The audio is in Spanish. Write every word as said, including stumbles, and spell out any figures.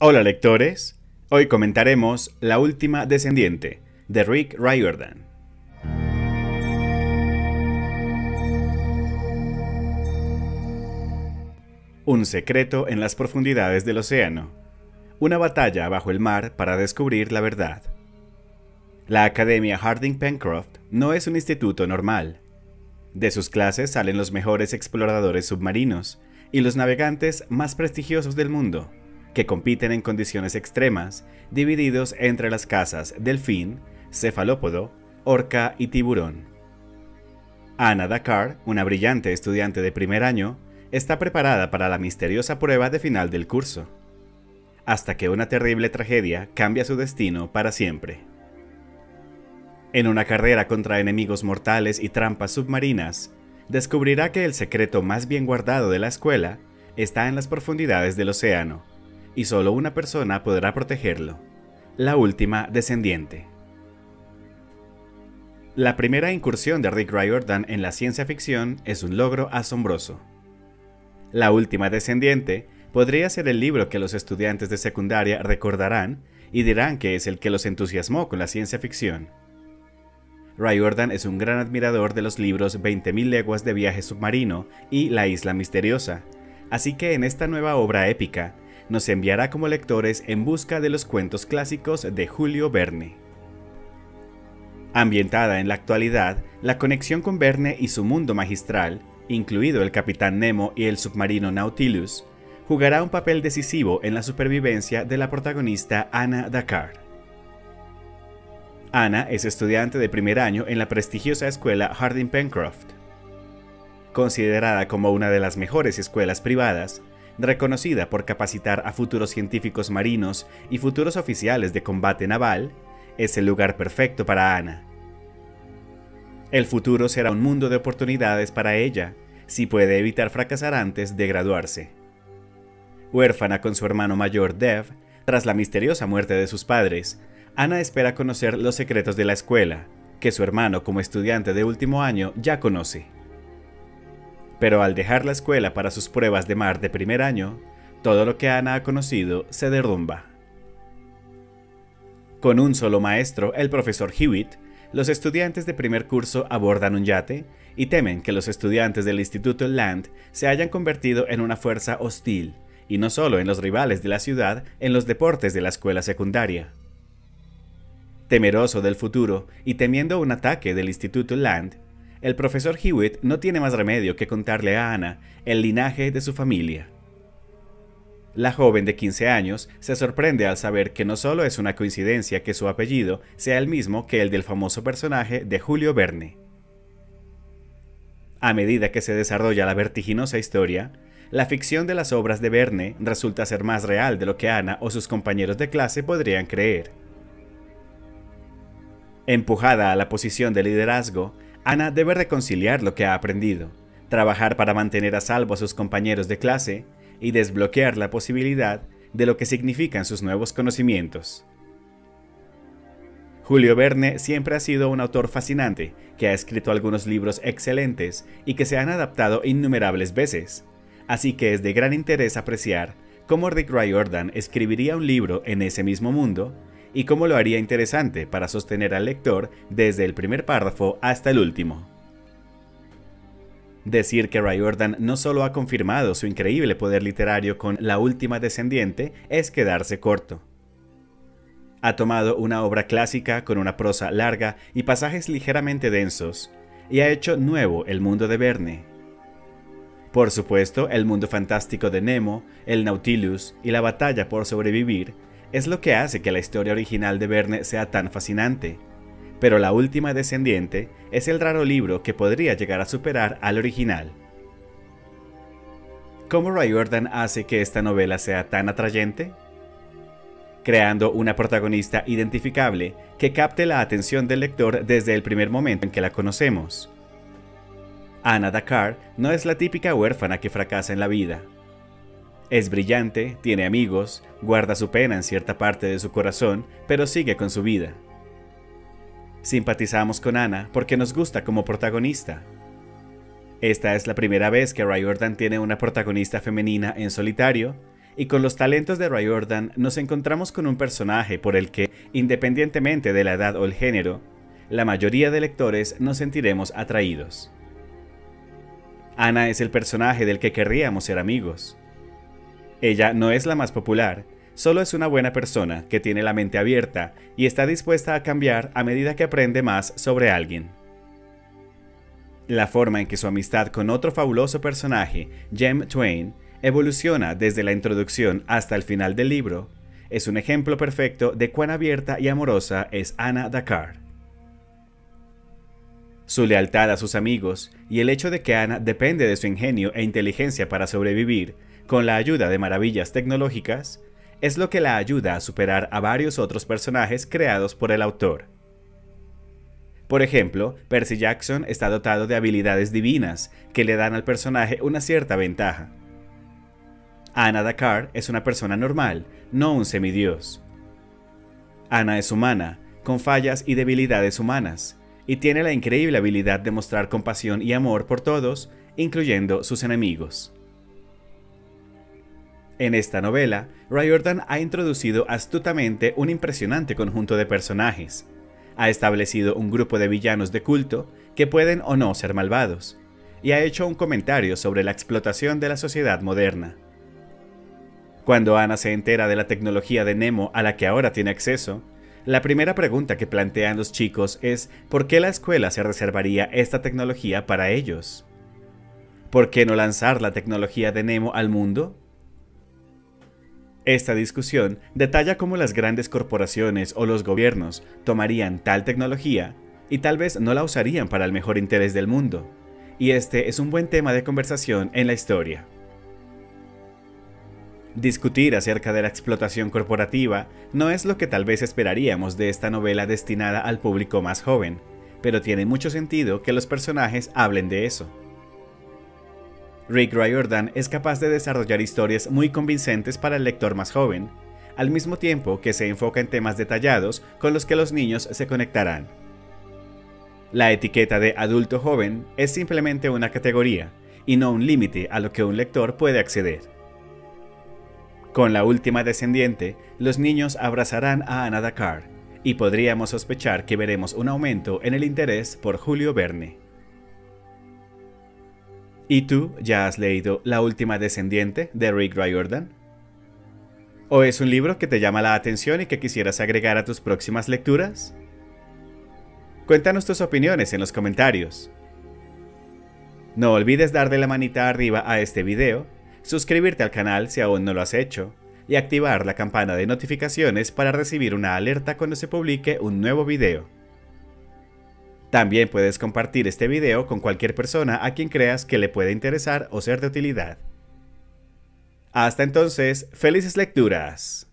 Hola lectores, hoy comentaremos La última descendiente, de Rick Riordan. Un secreto en las profundidades del océano. Una batalla bajo el mar para descubrir la verdad. La Academia Harding Pencroft no es un instituto normal. De sus clases salen los mejores exploradores submarinos y los navegantes más prestigiosos del mundo, que compiten en condiciones extremas, divididos entre las casas delfín, cefalópodo, orca y tiburón. Anna Dakar, una brillante estudiante de primer año, está preparada para la misteriosa prueba de final del curso, hasta que una terrible tragedia cambia su destino para siempre. En una carrera contra enemigos mortales y trampas submarinas, descubrirá que el secreto más bien guardado de la escuela está en las profundidades del océano, y solo una persona podrá protegerlo: la última descendiente. La primera incursión de Rick Riordan en la ciencia ficción es un logro asombroso. La última descendiente podría ser el libro que los estudiantes de secundaria recordarán y dirán que es el que los entusiasmó con la ciencia ficción. Riordan es un gran admirador de los libros veinte mil leguas de viaje submarino y La isla misteriosa, así que en esta nueva obra épica nos enviará como lectores en busca de los cuentos clásicos de Julio Verne. Ambientada en la actualidad, la conexión con Verne y su mundo magistral, incluido el Capitán Nemo y el submarino Nautilus, jugará un papel decisivo en la supervivencia de la protagonista Anna Dakar. Anna es estudiante de primer año en la prestigiosa escuela Harding Pencroft. Considerada como una de las mejores escuelas privadas, reconocida por capacitar a futuros científicos marinos y futuros oficiales de combate naval, es el lugar perfecto para Anna. El futuro será un mundo de oportunidades para ella, si puede evitar fracasar antes de graduarse. Huérfana con su hermano mayor Dev, tras la misteriosa muerte de sus padres, Anna espera conocer los secretos de la escuela, que su hermano como estudiante de último año ya conoce. Pero al dejar la escuela para sus pruebas de mar de primer año, todo lo que Anna ha conocido se derrumba. Con un solo maestro, el profesor Hewitt, los estudiantes de primer curso abordan un yate y temen que los estudiantes del Instituto Land se hayan convertido en una fuerza hostil, y no solo en los rivales de la ciudad en los deportes de la escuela secundaria. Temeroso del futuro y temiendo un ataque del Instituto Land, el profesor Hewitt no tiene más remedio que contarle a Anna el linaje de su familia. La joven de quince años se sorprende al saber que no solo es una coincidencia que su apellido sea el mismo que el del famoso personaje de Julio Verne. A medida que se desarrolla la vertiginosa historia, la ficción de las obras de Verne resulta ser más real de lo que Anna o sus compañeros de clase podrían creer. Empujada a la posición de liderazgo, Anna debe reconciliar lo que ha aprendido, trabajar para mantener a salvo a sus compañeros de clase y desbloquear la posibilidad de lo que significan sus nuevos conocimientos. Julio Verne siempre ha sido un autor fascinante que ha escrito algunos libros excelentes y que se han adaptado innumerables veces, así que es de gran interés apreciar cómo Rick Riordan escribiría un libro en ese mismo mundo y cómo lo haría interesante para sostener al lector desde el primer párrafo hasta el último. Decir que Riordan no solo ha confirmado su increíble poder literario con La última descendiente es quedarse corto. Ha tomado una obra clásica con una prosa larga y pasajes ligeramente densos, y ha hecho nuevo el mundo de Verne. Por supuesto, el mundo fantástico de Nemo, el Nautilus y la batalla por sobrevivir es lo que hace que la historia original de Verne sea tan fascinante, pero La última descendiente es el raro libro que podría llegar a superar al original. ¿Cómo Riordan hace que esta novela sea tan atrayente? Creando una protagonista identificable que capte la atención del lector desde el primer momento en que la conocemos. Anna Dakar no es la típica huérfana que fracasa en la vida. Es brillante, tiene amigos, guarda su pena en cierta parte de su corazón, pero sigue con su vida. Simpatizamos con Anna porque nos gusta como protagonista. Esta es la primera vez que Riordan tiene una protagonista femenina en solitario, y con los talentos de Riordan nos encontramos con un personaje por el que, independientemente de la edad o el género, la mayoría de lectores nos sentiremos atraídos. Anna es el personaje del que querríamos ser amigos. Ella no es la más popular, solo es una buena persona que tiene la mente abierta y está dispuesta a cambiar a medida que aprende más sobre alguien. La forma en que su amistad con otro fabuloso personaje, Jem Twain, evoluciona desde la introducción hasta el final del libro, es un ejemplo perfecto de cuán abierta y amorosa es Anna Dakar. Su lealtad a sus amigos y el hecho de que Anna depende de su ingenio e inteligencia para sobrevivir, con la ayuda de maravillas tecnológicas, es lo que la ayuda a superar a varios otros personajes creados por el autor. Por ejemplo, Percy Jackson está dotado de habilidades divinas que le dan al personaje una cierta ventaja. Anna Dakar es una persona normal, no un semidios. Anna es humana, con fallas y debilidades humanas, y tiene la increíble habilidad de mostrar compasión y amor por todos, incluyendo sus enemigos. En esta novela, Riordan ha introducido astutamente un impresionante conjunto de personajes. Ha establecido un grupo de villanos de culto que pueden o no ser malvados, y ha hecho un comentario sobre la explotación de la sociedad moderna. Cuando Anna se entera de la tecnología de Nemo a la que ahora tiene acceso, la primera pregunta que plantean los chicos es ¿por qué la escuela se reservaría esta tecnología para ellos? ¿Por qué no lanzar la tecnología de Nemo al mundo? Esta discusión detalla cómo las grandes corporaciones o los gobiernos tomarían tal tecnología y tal vez no la usarían para el mejor interés del mundo, y este es un buen tema de conversación en la historia. Discutir acerca de la explotación corporativa no es lo que tal vez esperaríamos de esta novela destinada al público más joven, pero tiene mucho sentido que los personajes hablen de eso. Rick Riordan es capaz de desarrollar historias muy convincentes para el lector más joven, al mismo tiempo que se enfoca en temas detallados con los que los niños se conectarán. La etiqueta de adulto joven es simplemente una categoría, y no un límite a lo que un lector puede acceder. Con La última descendiente, los niños abrazarán a Anna Dakar, y podríamos sospechar que veremos un aumento en el interés por Julio Verne. ¿Y tú ya has leído La última descendiente de Rick Riordan? ¿O es un libro que te llama la atención y que quisieras agregar a tus próximas lecturas? Cuéntanos tus opiniones en los comentarios. No olvides darle la manita arriba a este video, suscribirte al canal si aún no lo has hecho, y activar la campana de notificaciones para recibir una alerta cuando se publique un nuevo video. También puedes compartir este video con cualquier persona a quien creas que le pueda interesar o ser de utilidad. Hasta entonces, ¡felices lecturas!